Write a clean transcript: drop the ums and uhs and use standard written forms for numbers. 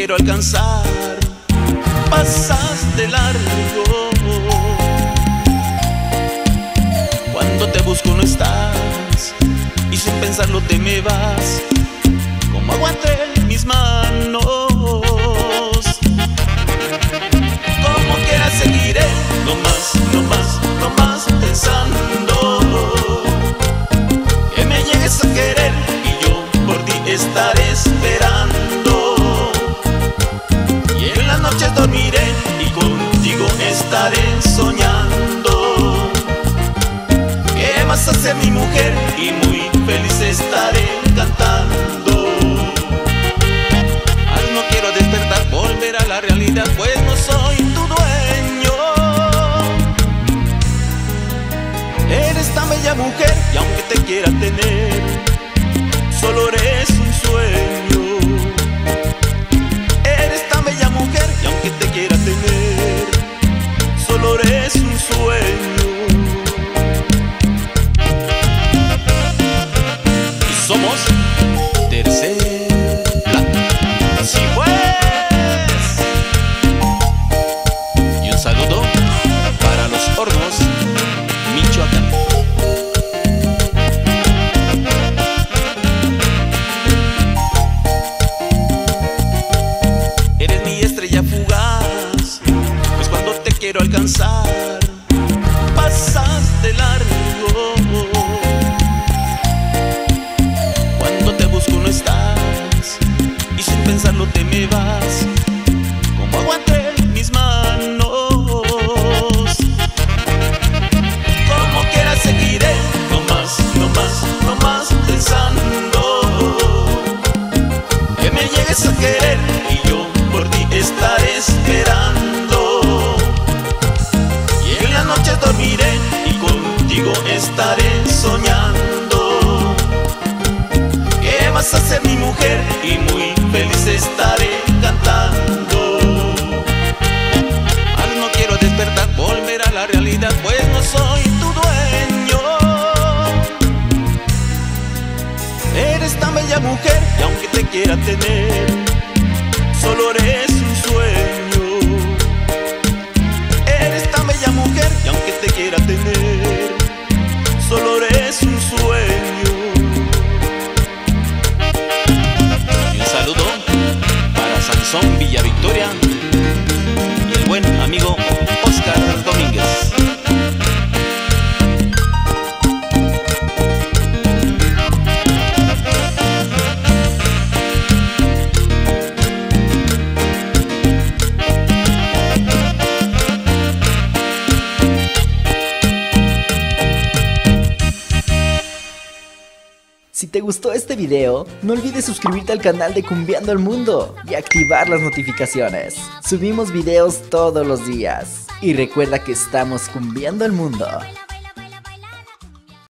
quiero alcanzar, pasas de largo. Cuando te busco no estás, y sin pensarlo te me vas, como agua entre mis manos. Como quieras seguiré, no más, no más, no más pensando que me llegues a querer, y yo por ti estaré esperando. Y en las noches dormiré y contigo estaré soñando que vas a ser mi mujer y muy feliz estaré cantando. Ay, no quiero despertar, volver a la realidad, pues no soy tu dueño. Eres tan bella mujer y aunque te quiera tener, solo eres un sueño. Eres tan bella mujer y aunque te quiera tener, solo eres un sueño. Y somos tercer plano. Sí pues. Y un saludo para Los Hornos, Michoacán. Eres mi estrella fugaz, pues cuando te quiero alcanzar, pasas de largo. Cuando te busco no estás, y sin pensarlo te me vas, como agua entre mis manos. Como quieras seguiré, no más, no más, no más pensando que me llegues a querer, y yo por ti estaré esperando. Y en las noches dormiré y contigo estaré soñando que vas a ser mi mujer y muy feliz estaré cantando. Ay, no quiero despertar, volver a la realidad, pues no soy tu dueño. Eres tan bella mujer y aunque te quiera tener, solo eres un sueño. Eres tan bella mujer y aunque te quiera tener, solo eres un sueño. Y un saludo para Sansón Villavictoria y el buen amigo Oscar Domínguez. Si te gustó este video, no olvides suscribirte al canal de Cumbiando el Mundo y activar las notificaciones. Subimos videos todos los días. Y recuerda que estamos cumbiando el mundo.